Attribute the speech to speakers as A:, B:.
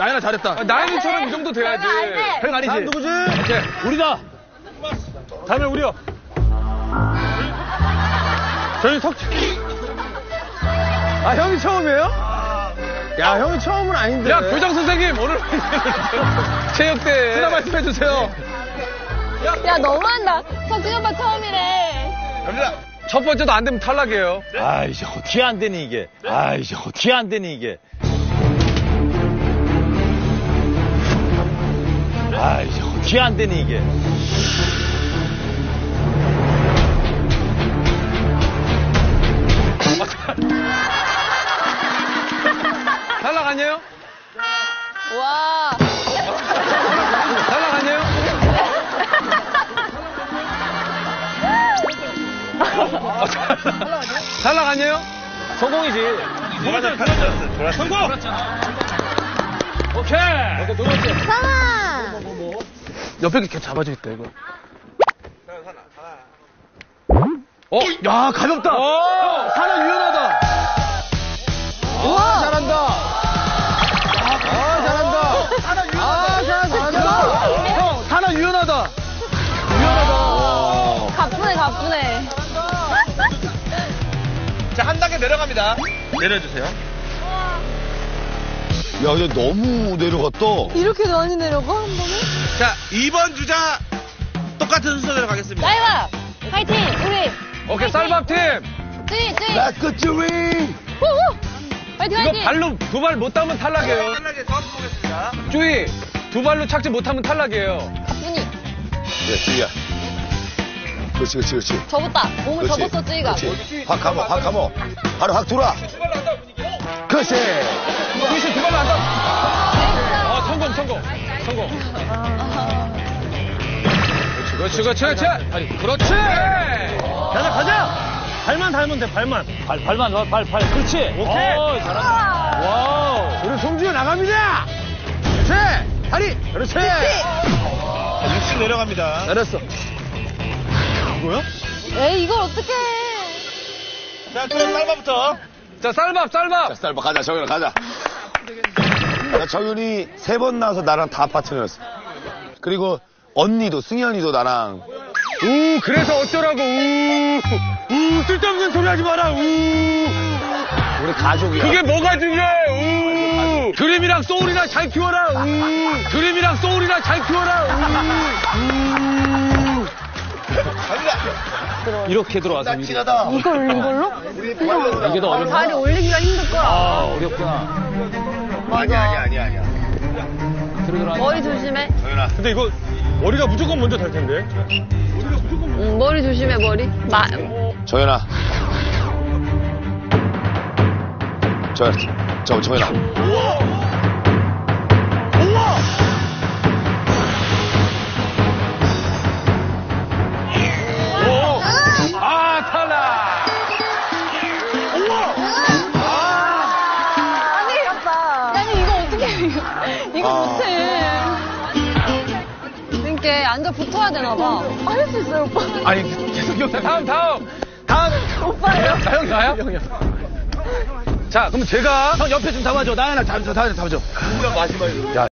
A: 나연아 잘했다.
B: 나연이처럼 이 정도 돼야지.
A: 형 아니지?
C: 다음 누구지?
A: 오케이.
C: 우리다. 다음에 우리요. 저희
A: 아, 형이 처음이에요? 야, 형이 처음은 아닌데.
B: 야, 교장 선생님, 오늘 체육대
A: 하나 말씀해주세요.
D: 야, 너무한다. 석진 오빠 처음이래.
A: 갑니다.
B: 첫 번째도 안 되면 탈락이에요.
C: 아, 이제 어떻게 안 되니, 이게. 아, 이제 어떻게 안 되니, 이게. 아, 이제 어떻게 안 되니, 이게.
B: 탈락 아니에요?
D: 와.
B: 탈락 아니에요? 탈락 아니에요?
C: 성공이지. 성공! 오케이!
D: 상아.
B: 옆에 이렇게 잡아주겠다, 이거.
A: 야, 가볍다. 사나 유연하다. 와, 잘한다. 아, 잘한다. 사나 유연하다. 잘한다. 형, 사나 유연하다. 유연하다.
D: 가쁘네.
A: 자, 한 단계 내려갑니다. 내려주세요.
E: 야, 근데 너무 내려갔다.
D: 이렇게 많이 내려가, 한 번에?
A: 자, 2번 주자 똑같은 순서대로 가겠습니다.
D: 나이가! 화이팅! 우리!
B: 오케이, 쌀밥팀.
D: 쯔이!
E: Let's go, Chewy!
D: 후후! 화이팅!
B: 이거 발로 두 발 못 닿으면 탈락이에요.
A: 탈락에 저한번 보겠습니다.
B: 쭈이, 두 발로 착지 못하면 탈락이에요.
D: 가뿐히.
E: 그래, 쯔위야. 그렇지.
D: 접었다. 몸을
E: 그렇지.
D: 접었어, 쯔이가.
E: 그렇지. 확 감어. 바로 확 돌아. 그렇지.
B: 쭈이 씨 두 발로 안 닿아. 성공. 그렇지. 그렇지.
C: 가자! 발만 닮으면 돼, 발만. 발. 그렇지. 오케이. 잘한다. 와우.
A: 우리 송지효 나갑니다. 그렇지. 다리. 그렇지.
E: 60 내려갑니다.
A: 잘했어.
D: 에이, 이걸 어떡해.
A: 자, 그럼 쌀밥부터.
B: 자, 쌀밥.
E: 자, 쌀밥 가자, 정현아, 가자. 야, 정현이 3번 나와서 나랑 다 파트너였어. 그리고 언니도, 승현이도 나랑.
B: 그래서 어쩌라고,
C: 쓸데없는 소리 하지 마라,
E: 우리 가족이야.
B: 그게 뭐가 중요해, 드림이랑 소울이나 잘 키워라,
C: 이렇게 들어와서.
E: 찐하다.
D: 이걸로?
C: 이게 더 어렵나?
D: 다리 올리기가 힘들 거야.
C: 어렵구나.
E: 아니야.
D: 머리 조심해.
E: 정현아.
C: 근데 이거 머리가 무조건 먼저 될 텐데.
D: 응, 머리 조심해, 머리.
E: 정현아. 정현아.
B: 탈락.
D: 아니, 이거 어떻게 해, 이거 못해. 그러니까 앉아 붙어야 되나 봐. 할 수 있어요, 오빠.
A: 아니, 계속 형.
B: 다음.
D: 오빠요?
B: 형이 가요? 자, 그럼 제가
A: 형 옆에 좀 잡아줘. 나연아 잡아줘.
E: 마지막에.